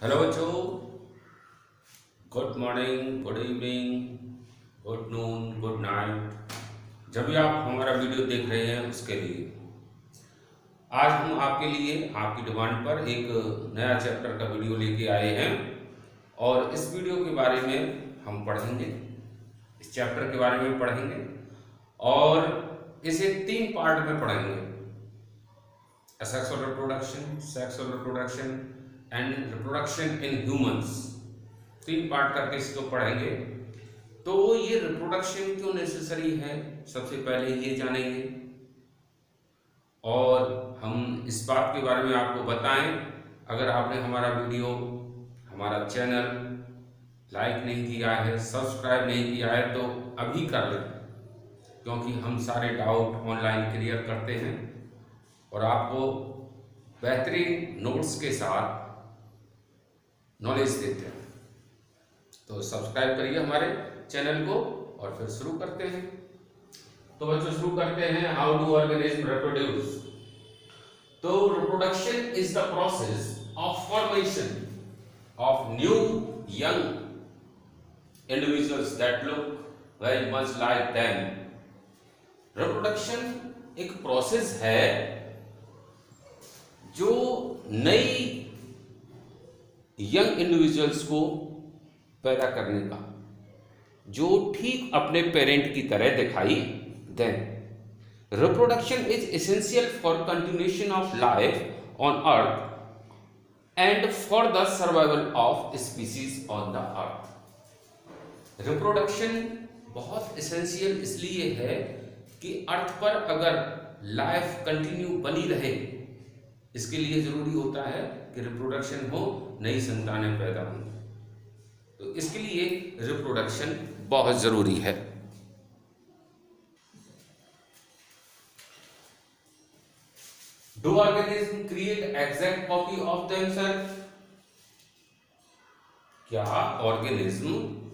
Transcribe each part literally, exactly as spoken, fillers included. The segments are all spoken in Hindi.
हेलो बच्चों, good morning, good evening, good noon, good night. जब भी आप हमारा वीडियो देख रहे हैं उसके लिए आज हम आपके लिए आपकी डिमांड पर एक नया चैप्टर का वीडियो लेके आए हैं और इस वीडियो के बारे में हम पढ़ेंगे, इस चैप्टर के बारे में पढ़ेंगे और इसे तीन पार्ट में पढ़ेंगे। Sexual reproduction, sexual reproduction and reproduction in humans, तीन पार्ट करके इसको पढ़ेंगे। तो ये रिप्रोडक्शन क्यों नेसेसरी है सबसे पहले ये जानेंगे और हम इस बात के बारे में आपको बताएं। अगर आपने हमारा वीडियो, हमारा चैनल लाइक नहीं किया है, सब्सक्राइब नहीं किया है तो अभी कर लें, क्योंकि हम सारे डाउट ऑनलाइन क्लियर करते हैं और आपको बेहतरीन नोट्स के साथ नॉलेज देते हैं। तो सब्सक्राइब करिए हमारे चैनल को और फिर शुरू करते हैं। तो बच्चों शुरू करते हैं। How do organism reproduce? तो reproduction is the process of formation of new young individuals that look very much like them. Reproduction एक प्रोसेस है जो नई यंग इंडिविजुअल्स को पैदा करने का, जो ठीक अपने पेरेंट की तरह दिखाई दें। Reproduction is essential for continuation of life on earth and for the survival of species on the earth. Reproduction बहुत एसेंशियल इसलिए है कि अर्थ पर अगर लाइफ कंटिन्यू बनी रहे, इसके लिए जरूरी होता है कि रिप्रोडक्शन हो, नई संतानें पैदा हों। तो इसके लिए रिप्रोडक्शन बहुत जरूरी है। Do organism create exact copy of themselves? क्या ऑर्गेनिज्म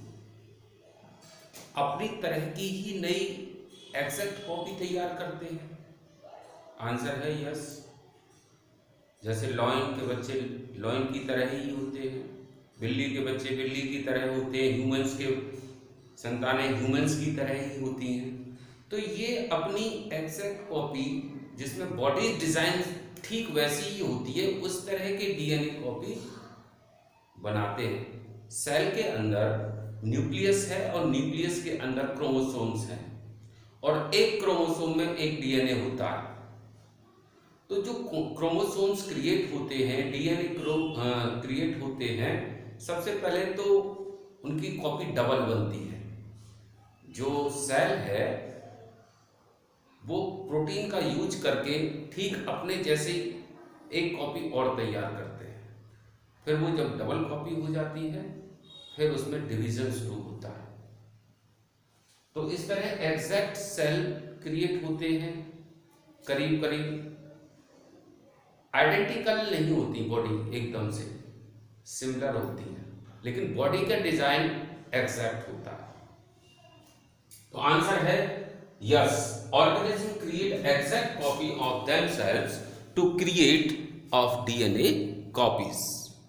अपनी तरह की ही नई एग्जैक्ट कॉपी तैयार करते हैं? आंसर है यस। जैसे लॉयन के बच्चे लॉयन की तरह ही होते हैं, बिल्ली के बच्चे बिल्ली की तरह होते हैं, ह्यूमंस के संतानें ह्यूमंस की तरह ही होती हैं। तो ये अपनी एग्जैक्ट कॉपी, जिसमें बॉडी डिजाइन ठीक वैसी ही होती है, उस तरह के डीएनए कॉपी बनाते हैं। सेल के अंदर न्यूक्लियस है और न्यूक्लियस के अंदर क्रोमोसोम्स हैं और एक क्रोमोसोम में एक डीएनए होता है। तो जो क्रोमोसोम्स क्रिएट होते हैं, डीएनए क्रिएट होते हैं, सबसे पहले तो उनकी कॉपी डबल बनती है। जो सेल है वो प्रोटीन का यूज करके ठीक अपने जैसे एक कॉपी और तैयार करते हैं। फिर वो जब डबल कॉपी हो जाती है फिर उसमें डिवीजन शुरू होता है। तो इस तरह एग्जैक्ट सेल क्रिएट होते हैं। करीब करीब आइडेंटिकल नहीं होती बॉडी, एकदम से सिमिलर होती है, लेकिन बॉडी का डिजाइन एग्जैक्ट होता है। तो आंसर है yes, organism create exact copy of themselves to create of DNA copies.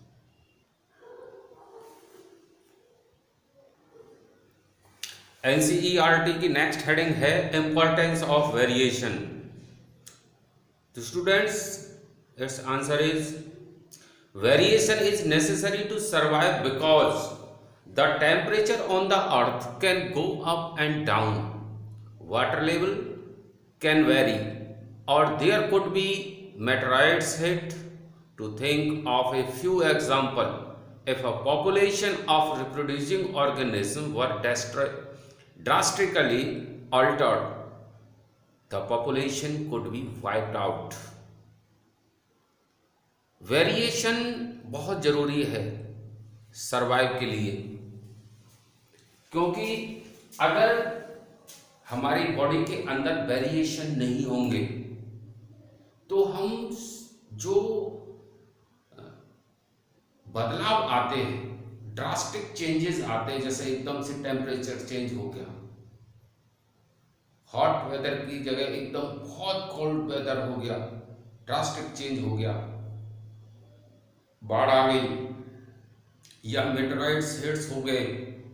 NCERT की नेक्स्ट हेडिंग है इंपॉर्टेंस ऑफ वेरिएशन। तो students, its answer is variation is necessary to survive because the temperature on the earth can go up and down, water level can vary, or there could be meteorites hit. To think of a few examples, if a population of reproducing organisms were drastically altered, the population could be wiped out. Variation बहुत जरूरी है सरवाइव के लिए, क्योंकि अगर हमारी बॉडी के अंदर वेरिएशन नहीं होंगे तो हम जो बदलाव आते हैं, ड्रास्टिक चेंजेस आते हैं, जैसे एकदम से टेम्परेचर चेंज हो गया, हॉट वेदर की जगह एकदम बहुत कोल्ड वेदर हो गया, ड्रास्टिक चेंज हो गया, बाढ़ आ गई, या मेटेरॉइड्स हिट्स हो गए,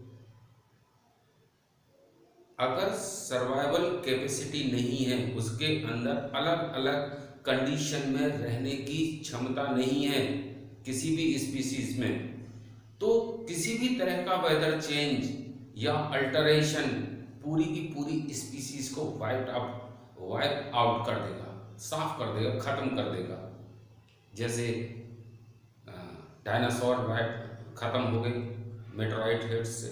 अगर सर्वाइवल कैपेसिटी नहीं है, उसके अंदर अलग अलग कंडीशन में रहने की क्षमता नहीं है किसी भी स्पीसीज में, तो किसी भी तरह का वेदर चेंज या अल्टरेशन पूरी की पूरी स्पीसीज को वाइप आउट वाइप आउट कर देगा, साफ कर देगा, खत्म कर देगा। जैसे डायनासोर वाइप खत्म हो गई मेटेरॉइड हिट्स से।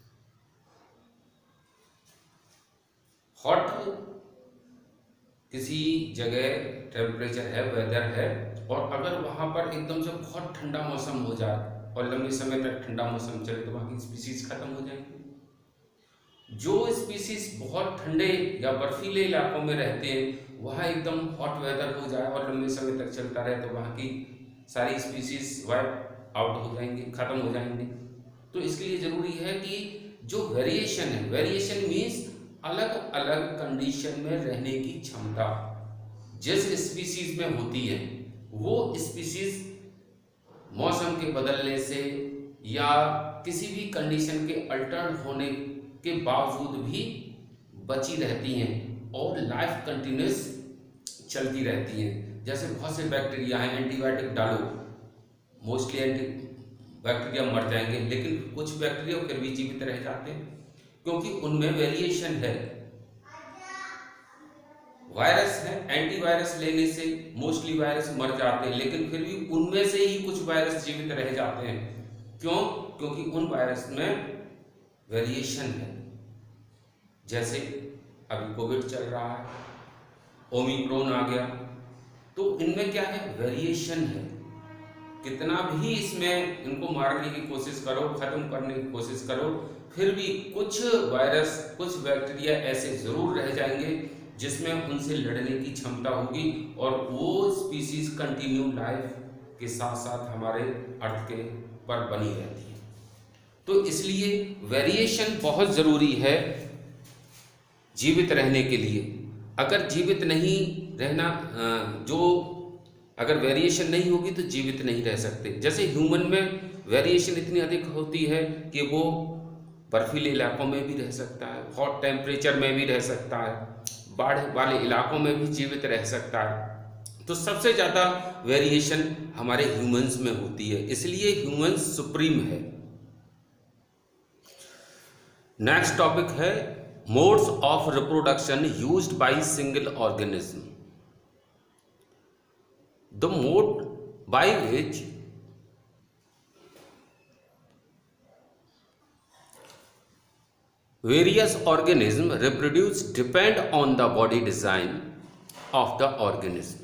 हॉट किसी जगह टेम्परेचर है, वेदर है, और अगर वहां पर एकदम से बहुत ठंडा मौसम हो जाए और लंबे समय तक ठंडा मौसम चले तो वहां की स्पीसीज खत्म हो जाएंगी। जो स्पीसीज बहुत ठंडे या बर्फीले इलाकों में रहते हैं, वहां एकदम हॉट वेदर हो जाए और लंबे समय तक चलता रहे तो वहां की सारी स्पीसीज वाइप आउट हो जाएंगे, खत्म हो जाएंगे। तो इसके लिए जरूरी है कि जो वेरिएशन है, वेरिएशन मीन्स अलग अलग कंडीशन में रहने की क्षमता जिस स्पीसीज में होती है, वो स्पीसीज मौसम के बदलने से या किसी भी कंडीशन के अल्टर होने के बावजूद भी बची रहती हैं और लाइफ कंटिन्यूस चलती रहती है। जैसे बहुत से बैक्टीरिया हैं, एंटीबायोटिक डालो, मोस्टली एंटी बैक्टीरिया मर जाएंगे, लेकिन कुछ बैक्टीरिया फिर भी जीवित रह जाते हैं क्योंकि उनमें वेरिएशन है। वायरस है, एंटीवायरस लेने से मोस्टली वायरस मर जाते हैं, लेकिन फिर भी उनमें से ही कुछ वायरस जीवित रह जाते हैं। क्यों? क्योंकि उन वायरस में वेरिएशन है। जैसे अभी कोविड चल रहा है, ओमिक्रॉन आ गया, तो इनमें क्या है? वेरिएशन है। कितना भी इसमें इनको मारने की कोशिश करो, खत्म करने की कोशिश करो, फिर भी कुछ वायरस, कुछ बैक्टीरिया ऐसे जरूर रह जाएंगे जिसमें उनसे लड़ने की क्षमता होगी और वो स्पीसीज कंटिन्यू लाइफ के साथ साथ हमारे अर्थ के पर बनी रहती है। तो इसलिए वेरिएशन बहुत जरूरी है जीवित रहने के लिए। अगर जीवित नहीं रहना, जो अगर वेरिएशन नहीं होगी तो जीवित नहीं रह सकते। जैसे ह्यूमन में वेरिएशन इतनी अधिक होती है कि वो बर्फीले इलाकों में भी रह सकता है, हॉट टेम्परेचर में भी रह सकता है, बाढ़ वाले इलाकों में भी जीवित रह सकता है। तो सबसे ज़्यादा वेरिएशन हमारे ह्यूमंस में होती है, इसलिए ह्यूमंस सुप्रीम है। नेक्स्ट टॉपिक है modes of reproduction used by single organism. The mode by which various organisms reproduce depend on the body design of the organism।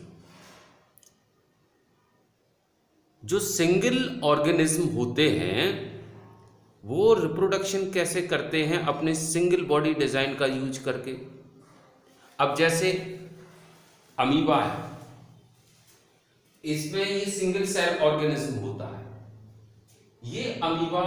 जो सिंगल ऑर्गेनिज्म होते हैं वो रिप्रोडक्शन कैसे करते हैं? अपने सिंगल बॉडी डिजाइन का यूज करके। अब जैसे अमीबा है, इसमें ये सिंगल सेल ऑर्गेनिज्म होता है। ये अमीबा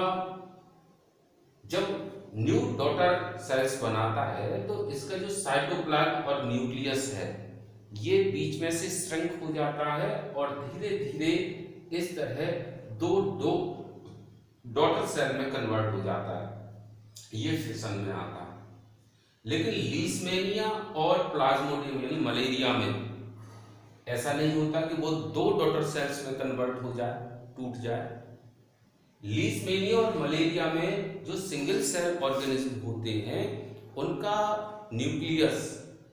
जब न्यू डॉटर सेल्स बनाता है तो इसका जो साइटोप्लाज्म और न्यूक्लियस है ये बीच में से श्रिंक हो जाता है और धीरे धीरे इस तरह दो दो डॉटर सेल में कन्वर्ट हो जाता है, ये फिशन में आता है। लेकिन लीशमैनिया और प्लाज्मोडियम यानी मलेरिया में ऐसा नहीं होता कि वो दो डॉटर सेल्स में कन्वर्ट हो जाए, टूट जाए। लीशमैनिया और मलेरिया में जो सिंगल सेल ऑर्गेनिज्म होते हैं उनका न्यूक्लियस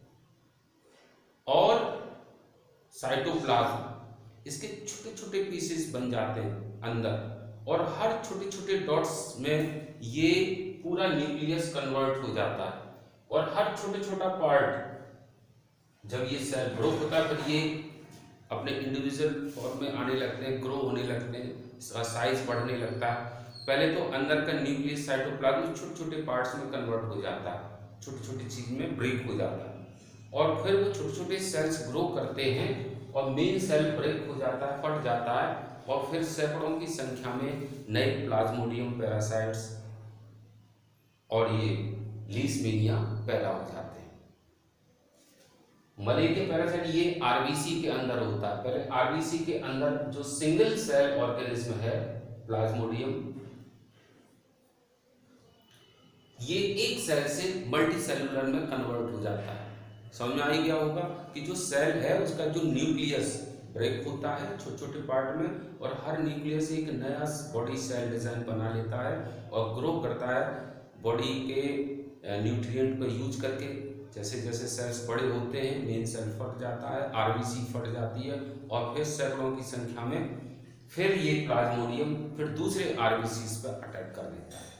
और साइटोप्लाज्म इसके छोटे छोटे पीसेस बन जाते हैं अंदर, और हर छोटे छोटे डॉट्स में ये पूरा न्यूक्लियस कन्वर्ट हो जाता है। और हर छोटे छोटा पार्ट जब ये सेल ग्रो होता है फिर ये अपने इंडिविजुअल फॉर्म में आने लगते हैं, ग्रो होने लगते हैं, इसका साइज बढ़ने लगता है। पहले तो अंदर का न्यूक्लियस साइटोप्लाज्म छोटे छोटे पार्ट्स में कन्वर्ट हो जाता है, छोटी छोटी चीज में ब्रेक हो जाता है, और फिर वो छोटे छोटे सेल्स ग्रो करते हैं और मेन सेल ब्रेक हो जाता है, फट जाता है, और फिर सैकड़ों की संख्या में नए प्लाज्मोडियम पैरासाइट्स और ये लीशमैनिया पैदा हो जाते हैं। मलेरिया पैरासाइट ये आरबीसी के अंदर होता है। पहले आरबीसी के अंदर जो सिंगल सेल ऑर्गेनिज्म है प्लाज्मोडियम, ये एक सेल से मल्टी सेलुलर में कन्वर्ट हो जाता है। समझ में आ ही गया होगा कि जो सेल है उसका जो न्यूक्लियस ब्रेक होता है छोटे छोटे पार्ट में, और हर न्यूक्लियस एक नया बॉडी सेल डिजाइन बना लेता है और ग्रो करता है बॉडी के न्यूट्रिएंट को यूज करके। जैसे जैसे सेल्स बड़े होते हैं मेन सेल फट जाता है, आरबीसी फट जाती है, और फिर सैकड़ों की संख्या में फिर ये प्लाज्मोडियम फिर दूसरे आरबीसी पर अटैक कर देता है।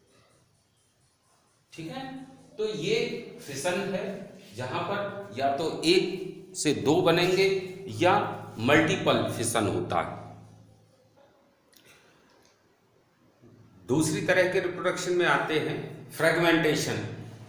ठीक है, तो ये फिशन है जहां पर या तो एक से दो बनेंगे या मल्टीपल फिशन होता है। दूसरी तरह के रिप्रोडक्शन में आते हैं फ्रेगमेंटेशन।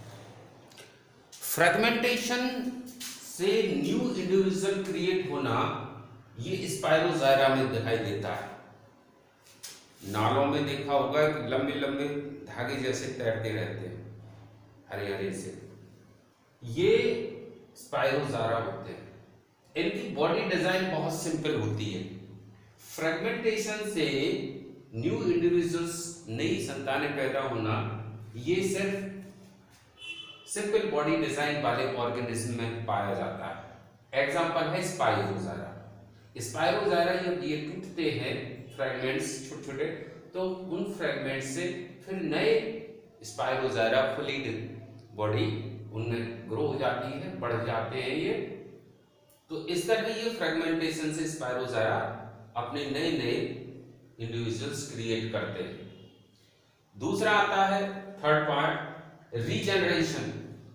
फ्रेगमेंटेशन से न्यू इंडिविजुअल क्रिएट होना ये स्पायरोजायरा में दिखाई देता है। नालों में देखा होगा कि लंबे लंबे धागे जैसे तैरते रहते हैं हरे हरे से, ये स्पायरोजायरा होते हैं। इनकी बॉडी डिजाइन बहुत सिंपल होती है। फ्रेगमेंटेशन से न्यू इंडिविजुअल्स नई संतानें पैदा होना ये सिर्फ सिंपल बॉडी डिजाइन वाले ऑर्गेनिज्म में पाया जाता है। एग्जांपल है स्पायरोजायरा। स्पायरोजायरा जब ये टूटते हैं फ्रेगमेंट्स छोटे छोटे, तो उन फ्रेगमेंट से फिर नए स्पायरोजायरा फुली बॉडी उनमें ग्रो हो जाती है, बढ़ जाते हैं ये। तो इस तरह ये फ्रेगमेंटेशन से स्पायरोजायरा अपने नए नए इंडिविजुअल्स क्रिएट करते हैं। दूसरा आता है third part, regeneration.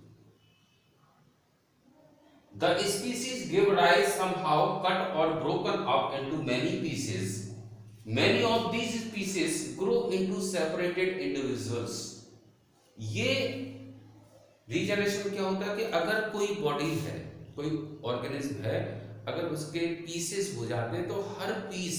The species give rise somehow cut or broken up into many pieces. Many of these pieces grow into separated individuals. ये रीजनरेशन क्या होता है कि अगर कोई बॉडी है, कोई ऑर्गेनिज्म है, अगर उसके पीसेस हो जाते हैं तो हर पीस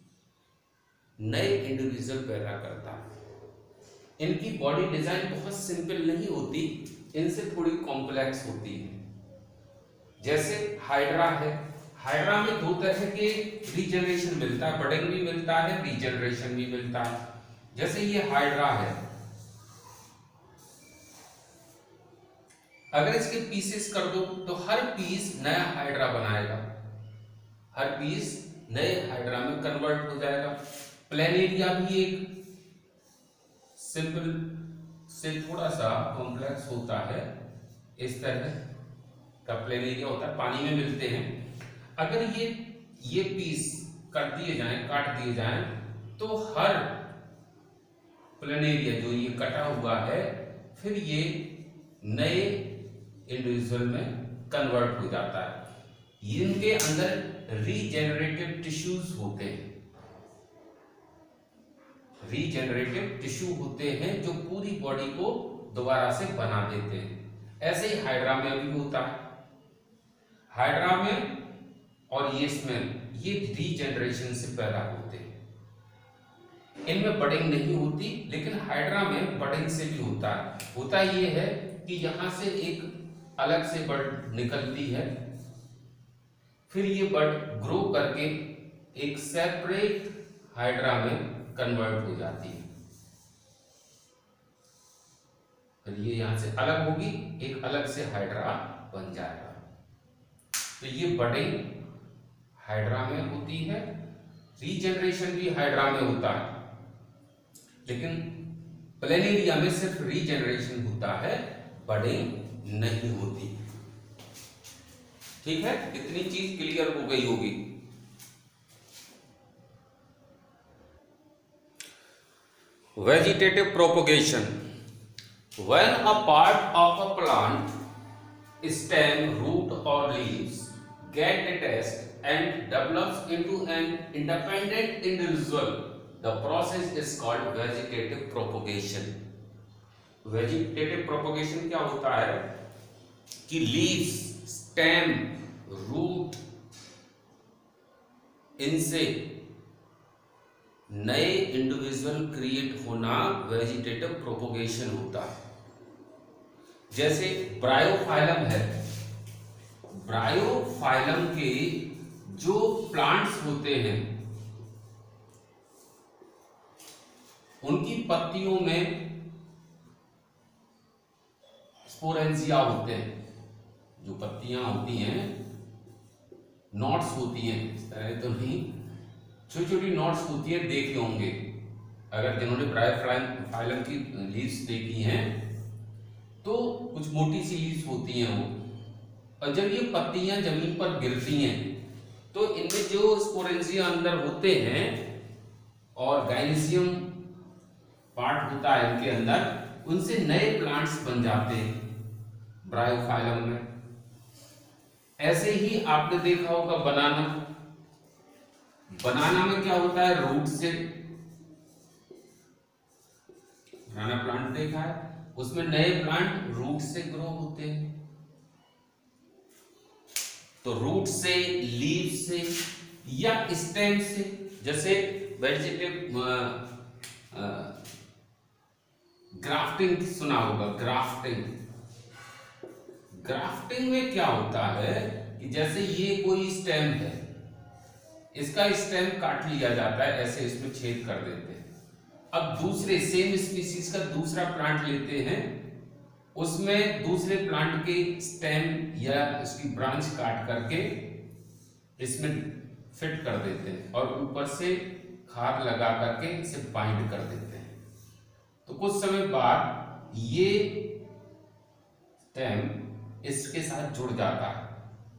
नए इंडिविजुअल पैदा करता है। इनकी बॉडी डिजाइन बहुत सिंपल नहीं होती, इनसे थोड़ी कॉम्प्लेक्स होती है। जैसे हाइड्रा है, हाइड्रा में दो तरह के रीजनरेशन मिलता है, बडिंग भी मिलता है, रीजनरेशन भी मिलता है। जैसे ये हाइड्रा है, अगर इसके पीसेस कर दो तो हर पीस नया हाइड्रा बनाएगा, हर पीस नए हाइड्रा में कन्वर्ट हो जाएगा। प्लेनेरिया भी एक सिंपल से थोड़ा सा कॉम्प्लेक्स होता है, इस तरह का प्लेनेरिया होता है, पानी में मिलते हैं। अगर ये ये पीस कर दिए जाएं, काट दिए जाएं, तो हर प्लेनेरिया जो ये कटा हुआ है फिर ये नए इंडिविजुअल में कन्वर्ट हो जाता है। इनके अंदर रीजेनरेटिव टिश्यूज होते हैं, रीजेनरेटिव टिश्यू होते हैं जो पूरी बॉडी को दोबारा से बना देते हैं। ऐसे ही हाइड्रा में भी होता है। हाइड्रा में और ये इसमें ये रीजेनरेशन से पैदा होते हैं। इनमें बडिंग नहीं होती, लेकिन हाइड्रा में बडिंग से भी होता है। होता ये है कि यहां से एक अलग से बड निकलती है, फिर ये बड ग्रो करके एक सेपरेट हाइड्रा में कन्वर्ट हो जाती है। फिर ये यहां से अलग होगी, एक अलग से हाइड्रा बन जाएगा। तो ये बडिंग हाइड्रा में होती है, रीजनरेशन भी हाइड्रा में होता है, लेकिन प्लेनेरिया में सिर्फ रीजनरेशन होता है, बडिंग नहीं होती। ठीक है, इतनी चीज क्लियर हो गई होगी। Vegetative propagation. When a part of a plant, stem, root or leaves get detached and develops into an independent individual, the process is called vegetative propagation. Vegetative propagation क्या होता है कि leaves, stem, root, इनसे नए इंडिविजुअल क्रिएट होना वेजिटेटिव प्रोपोगेशन होता है। जैसे ब्रायोफाइलम है, ब्रायोफाइलम के जो प्लांट्स होते हैं उनकी पत्तियों में स्पोरेंजिया होते हैं, जो पत्तियां होती हैं, नॉट्स होती हैं, इस तरह तो नहीं, छोटी छोटी नॉट्स होती है, देखे होंगे अगर जिन्होंने ब्रायोफाइलम की लीव्स देखी हैं तो कुछ मोटी सी लीव्स होती हैं वो, और जब ये पत्तियां जमीन पर गिरती हैं तो इनमें जो स्पोरेंजिया अंदर होते हैं और गाइनेसियम पार्ट होता है इनके अंदर, उनसे नए प्लांट्स बन जाते हैं ब्रायोफाइलम में। ऐसे ही आपने देखा होगा बनाना, बनाना में क्या होता है, रूट से, बनाना प्लांट देखा है, उसमें नए प्लांट रूट से ग्रो होते हैं। तो रूट से, लीव से या स्टेम से, जैसे वेजिटेटिव ग्राफ्टिंग सुना होगा, ग्राफ्टिंग। ग्राफ्टिंग में क्या होता है कि जैसे ये कोई स्टेम है, इसका स्टेम काट लिया जाता है, ऐसे इसमें छेद कर देते हैं। अब दूसरे सेम स्पीसीज का दूसरा प्लांट लेते हैं, उसमें दूसरे प्लांट के स्टेम या इसकी ब्रांच काट करके इसमें फिट कर देते हैं और ऊपर से खाद लगा करके इसे बाइंड कर देते हैं। तो कुछ समय बाद ये स्टेम इसके साथ जुड़ जाता है।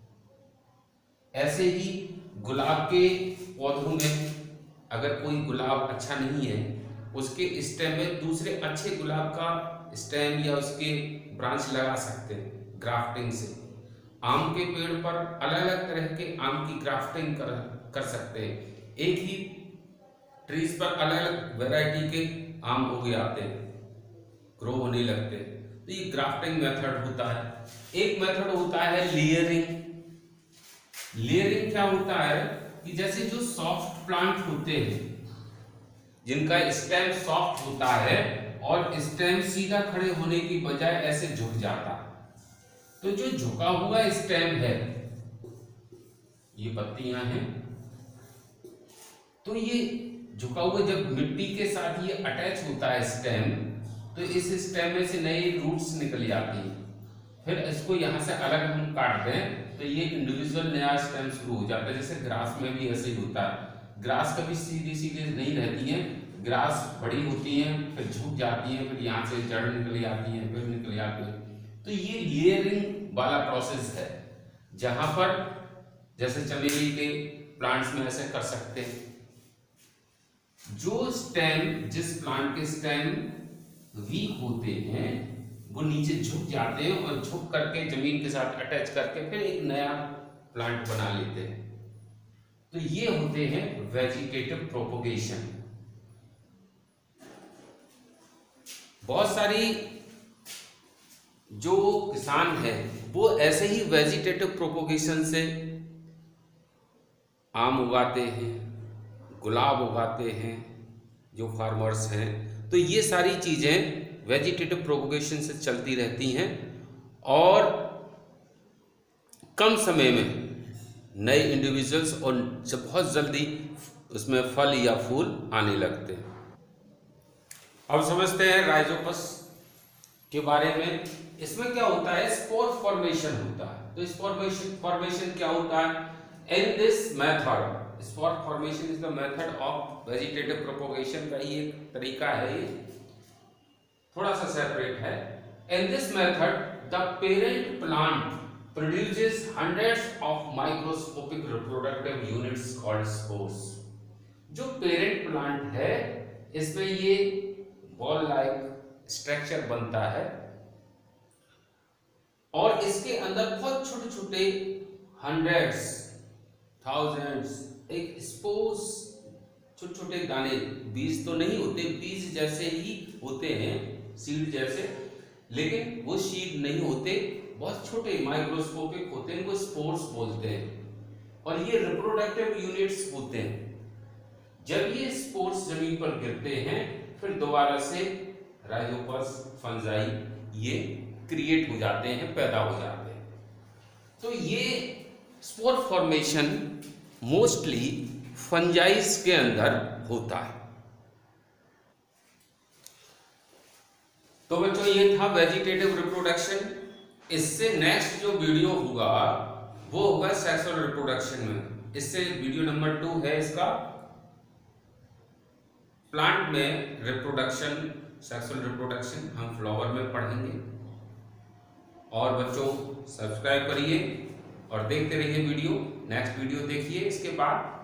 ऐसे ही गुलाब के पौधों में अगर कोई गुलाब अच्छा नहीं है, उसके स्टेम में दूसरे अच्छे गुलाब का स्टेम या उसके ब्रांच लगा सकते हैं ग्राफ्टिंग से। आम के पेड़ पर अलग अलग तरह के आम की ग्राफ्टिंग कर कर सकते हैं। एक ही ट्रीज पर अलग अलग वैरायटी के आम उग आते हैं, ग्रो होने लगते हैं। तो ये ग्राफ्टिंग मेथड होता है। एक मेथड होता है लेयरिंग। लेयरिंग क्या होता है कि जैसे जो सॉफ्ट प्लांट होते हैं, जिनका स्टेम सॉफ्ट होता है और स्टेम सीधा खड़े होने की बजाय ऐसे झुक जाता है, तो जो झुका हुआ स्टेम है, ये पत्तियां हैं, तो ये झुका हुआ जब मिट्टी के साथ ये अटैच होता है स्टेम, तो इस स्टेम में से नई रूट्स निकल जाती हैं। फिर इसको यहाँ से अलग हम काट दें तो ये इंडिविजुअल नया स्टेम शुरू हो जाता है। जैसे ग्रास में भी ऐसे ही होता है। ग्रास कभी सीधी सीधी नहीं रहती है, ग्रास बड़ी होती है, फिर झुक जाती है, फिर यहाँ से जड़ निकल जाती है, फिर निकल जाती है। तो ये लेयरिंग वाला प्रोसेस है, जहां पर जैसे चमेली के प्लांट्स में ऐसे कर सकते हैं। जो स्टेम, जिस प्लांट के स्टेम वीक होते हैं, वो नीचे झुक जाते हैं और झुक करके जमीन के साथ अटैच करके फिर एक नया प्लांट बना लेते हैं। तो ये होते हैं वेजिटेटिव प्रोपोगेशन। बहुत सारी जो किसान है वो ऐसे ही वेजिटेटिव प्रोपोगेशन से आम उगाते हैं, गुलाब उगाते हैं जो फार्मर्स हैं। तो ये सारी चीजें वेजिटेटिव प्रोपोगेशन से चलती रहती हैं और कम समय में नए इंडिविजुअल्स और जब बहुत जल्दी उसमें फल या फूल आने लगते हैं। अब समझते हैं राइजोपस के बारे में। इसमें क्या होता है, स्पोर फॉर्मेशन होता है। तो स्पोर फॉर्मेशन क्या होता है, in this method, spore formation is the method of vegetative propagation का ही एक तरीका है, ये थोड़ा सा सेपरेट है। In this method the parent plant produces hundreds of microscopic reproductive units called spores। जो पेरेंट प्लांट है इसमें ये बॉल लाइक स्ट्रक्चर बनता है और इसके अंदर बहुत छोटे छोटे हंड्रेड्स, थाउजेंड्स एक स्पोर्स, छोटे छोटे दाने, बीज तो नहीं होते, बीज जैसे ही होते हैं, सीड जैसे, लेकिन वो सीड नहीं होते, बहुत छोटे माइक्रोस्कोपिक होते हैं, इनको स्पोर्स बोलते हैं। और ये रिप्रोडक्टिव यूनिट्स होते हैं। जब ये स्पोर्स जमीन पर गिरते हैं फिर दोबारा से राइजोपस, फंजाई ये क्रिएट हो जाते हैं, पैदा हो जाते हैं। तो ये स्पोर फॉर्मेशन मोस्टली फंजाइस के अंदर होता है। तो बच्चों ये था वेजिटेटिव रिप्रोडक्शन। इससे नेक्स्ट जो वीडियो होगा वो होगा सेक्सुअल रिप्रोडक्शन में। इससे वीडियो नंबर टू है इसका, प्लांट में रिप्रोडक्शन, सेक्सुअल रिप्रोडक्शन हम फ्लावर में पढ़ेंगे। और बच्चों सब्सक्राइब करिए और देखते रहिए वीडियो। नेक्स्ट वीडियो देखिए इसके बाद।